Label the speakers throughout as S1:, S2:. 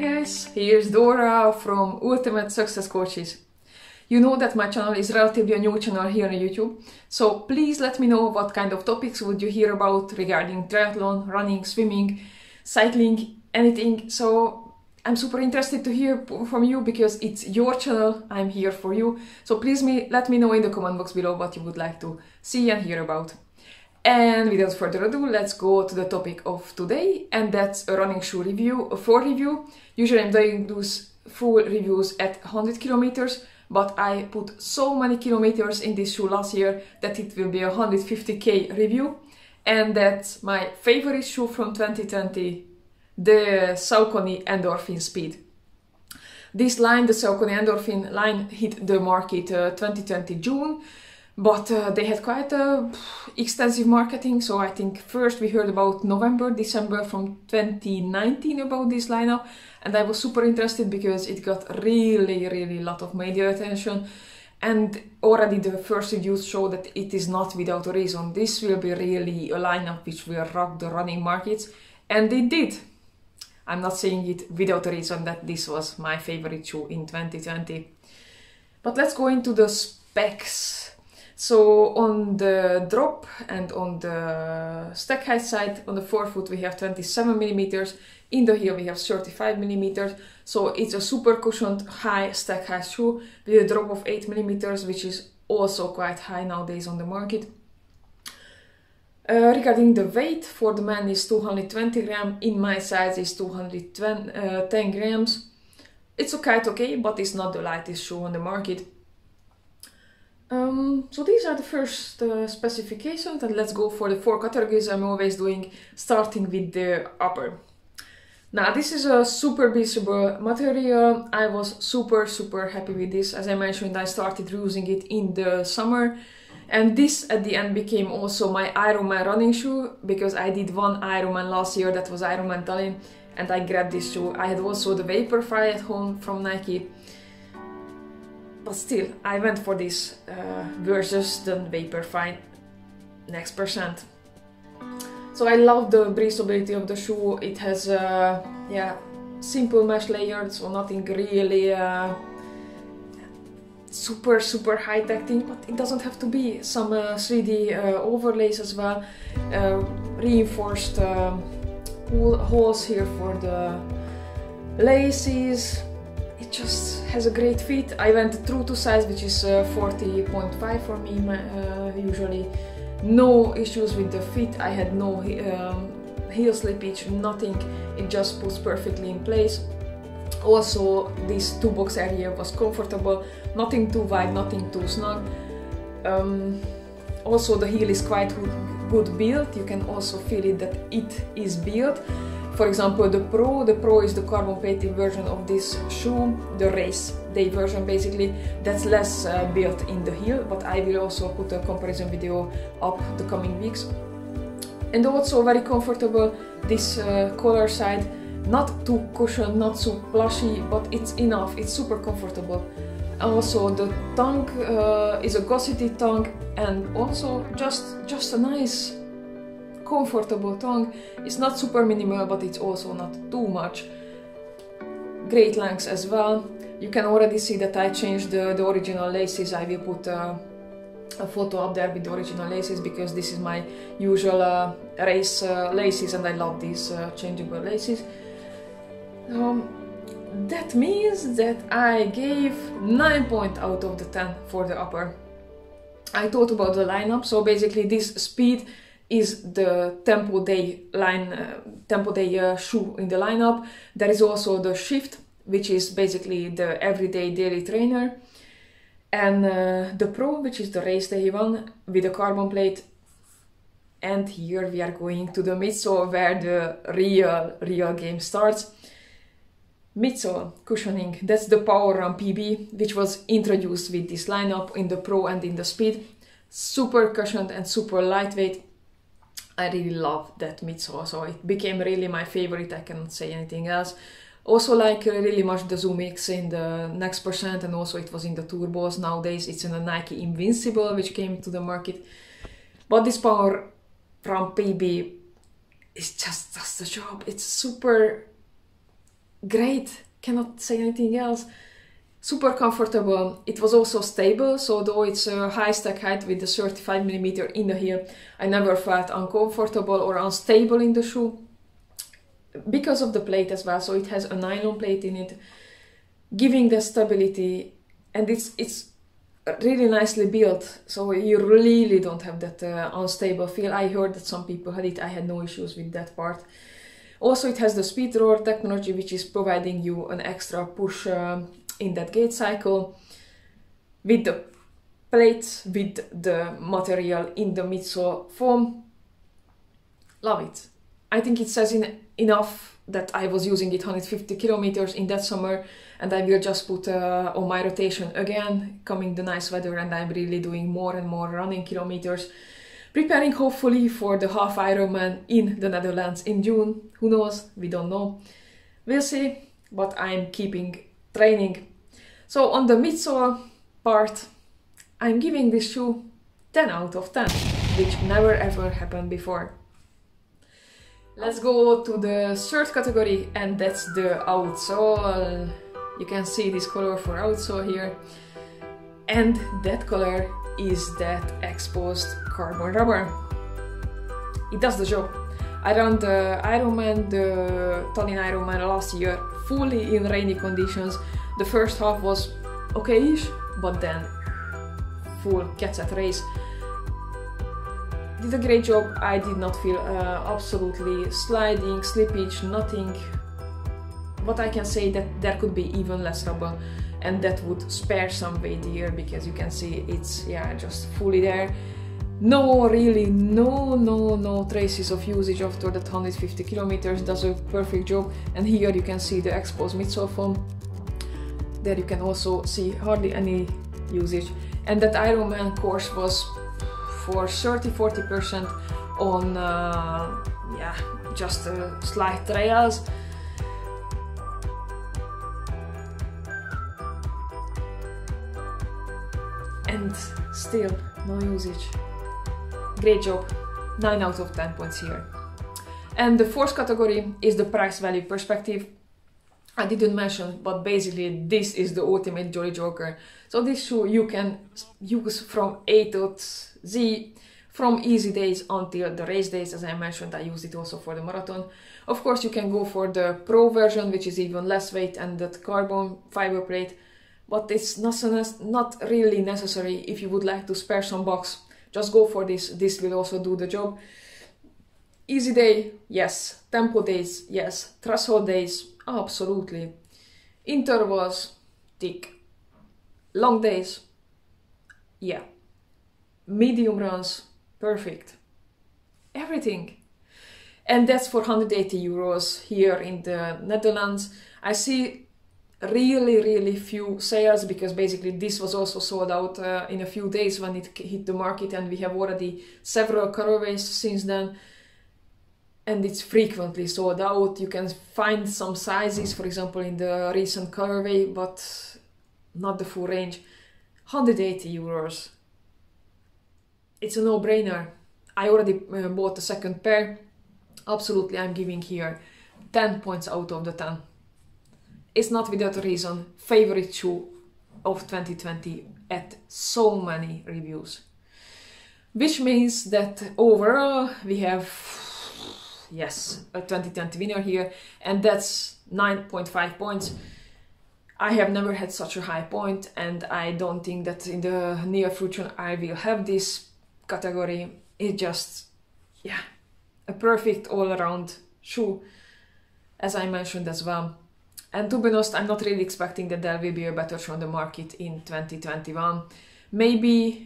S1: guys, here's Dora from Ultimate Success Coaches. You know that my channel is relatively a new channel here on YouTube, so please let me know what kind of topics would you hear about regarding triathlon, running, swimming, cycling, anything. So I'm super interested to hear from you because it's your channel, I'm here for you. So please let me know in the comment box below what you would like to see and hear about. And without further ado, let's go to the topic of today, and that's a running shoe review, a full review. Usually I'm doing those full reviews at 100 kilometers, but I put so many kilometers in this shoe last year that it will be a 150k review. And that's my favorite shoe from 2020, the Saucony Endorphin Speed. This line, the Saucony Endorphin line, hit the market 2020 June. But they had quite extensive marketing, so I think first we heard about November, December from 2019 about this lineup, and I was super interested because it got really a lot of media attention, and already the first reviews show that it is not without a reason. This will be really a lineup which will rock the running markets, and it did. I'm not saying it without a reason that this was my favorite shoe in 2020. But let's go into the specs. So on the drop and on the stack height side, on the forefoot we have 27 millimeters, in the heel we have 35 millimeters. So it's a super cushioned high stack height shoe with a drop of 8 millimeters, which is also quite high nowadays on the market. Regarding the weight, for the man is 220 grams, in my size is 210 grams. It's quite okay, but it's not the lightest shoe on the market. So these are the first specifications, and let's go for the 4 categories I'm always doing, starting with the upper. Now this is a super breathable material. I was super happy with this. As I mentioned, I started using it in the summer, and this at the end became also my Ironman running shoe, because I did one Ironman last year, that was Ironman Tallinn, and I grabbed this shoe. I had also the Vaporfly at home from Nike. But still, I went for this versus the Vaporfly Next Percent. So I love the breathability of the shoe. It has simple mesh layer, so nothing really super high-tech thing, but it doesn't have to be. Some 3D overlays as well, reinforced holes here for the laces. It just has a great fit. I went true to size, which is 40.5 for me usually. No issues with the fit. I had no heel slippage, nothing. It just puts perfectly in place. Also, this toe box area was comfortable, nothing too wide, nothing too snug. Also, the heel is quite good built. You can also feel it that it is built. For example, the Pro is the carbon plated version of this shoe, the race day version basically, that's less built in the heel, but I will also put a comparison video up the coming weeks. And also very comfortable, this collar side, not too cushioned, not so plushy, but it's enough, it's super comfortable. Also the tongue is a gauzy tongue, and also just a nice comfortable tongue. It's not super minimal, but it's also not too much. Great lengths as well. You can already see that I changed the original laces. I will put a photo up there with the original laces, because this is my usual race laces, and I love these changeable laces. That means that I gave 9 points out of the 10 for the upper. I thought about the lineup, so basically this Speed is the Tempo Day shoe in the lineup. There is also the Shift, which is basically the everyday daily trainer, and the Pro, which is the race day one with a carbon plate. And here we are going to the midsole, where the real game starts. Midsole cushioning, that's the Power Run PB, which was introduced with this lineup in the Pro and in the Speed. Super cushioned and super lightweight. I really love that midsole, so it became really my favorite. I cannot say anything else. Also like really much the Zoom X in the Next Percent, and also it was in the Turbos. Nowadays it's in the Nike Invincible, which came to the market. But this Power Run PB is just does the job. It's super great, cannot say anything else. Super comfortable. It was also stable, so though it's a high stack height with the 35mm in the heel, I never felt uncomfortable or unstable in the shoe. Because of the plate as well, so it has a nylon plate in it, giving the stability, and it's really nicely built, so you really don't have that unstable feel. I heard that some people had it, I had no issues with that part. Also, it has the speed roller technology, which is providing you an extra push in that gait cycle. With the plates, with the material in the midsole foam. Love it. I think it says enough that I was using it 150 kilometers in that summer, and I will just put on my rotation again, coming the nice weather, and I'm really doing more and more running kilometers, preparing hopefully for the half Ironman in the Netherlands in June. Who knows? We don't know. We'll see, but I'm keeping training. So on the midsole part, I'm giving this shoe 10 out of 10, which never ever happened before. Let's go to the third category, and that's the outsole. You can see this color for outsole here, and that color is that exposed carbon rubber. It does the job. I ran the Ironman, the Tallinn Ironman last year, fully in rainy conditions. The first half was okay-ish, but then full cats at race. Did a great job. I did not feel absolutely sliding, slippage, nothing. But I can say that there could be even less rubber, and that would spare some weight here, because you can see it's just fully there. No, really, no traces of usage after that 150 kilometers. Does a perfect job. And here you can see the exposed midsole foam. There you can also see hardly any usage. And that Ironman course was for 30-40% on just slight trails. And still no usage. Great job. 9 out of 10 points here. And the fourth category is the price value perspective. I didn't mention, but basically this is the ultimate Jolly Joker. So this shoe you can use from A to Z, from easy days until the race days. As I mentioned, I used it also for the marathon. Of course, you can go for the Pro version, which is even less weight and that carbon fiber plate, but it's not really necessary if you would like to spare some bucks. Just go for this. This will also do the job. Easy day, yes. Tempo days, yes. Threshold days, absolutely. Intervals, tick. Long days, yeah. Medium runs, perfect. Everything. And that's for 180 euros here in the Netherlands. I see really few sales, because basically this was also sold out in a few days when it hit the market, and we have already several colorways since then. And it's frequently sold out. You can find some sizes, for example, in the recent colorway, but not the full range. 180 euros. It's a no-brainer. I already bought the second pair. Absolutely, I'm giving here 10 points out of the 10. It's not without a reason favorite shoe of 2020 at so many reviews. Which means that overall we have, yes, a 2020 winner here, and that's 9.5 points. I have never had such a high point, and I don't think that in the near future I will have this category. It's just, yeah, a perfect all-around shoe, as I mentioned as well. And to be honest, I'm not really expecting that there will be a better shoe on the market in 2021. Maybe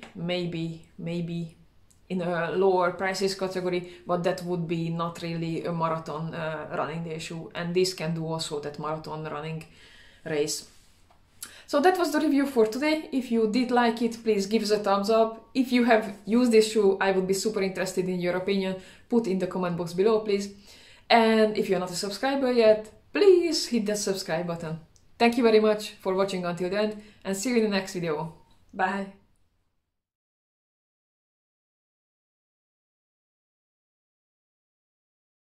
S1: in a lower prices category, but that would be not really a marathon running day shoe. And this can do also that marathon running race. So that was the review for today. If you did like it, please give us a thumbs up. If you have used this shoe, I would be super interested in your opinion. Put in the comment box below, please. And if you're not a subscriber yet, please hit that subscribe button. Thank you very much for watching until the end, and see you in the next video. Bye!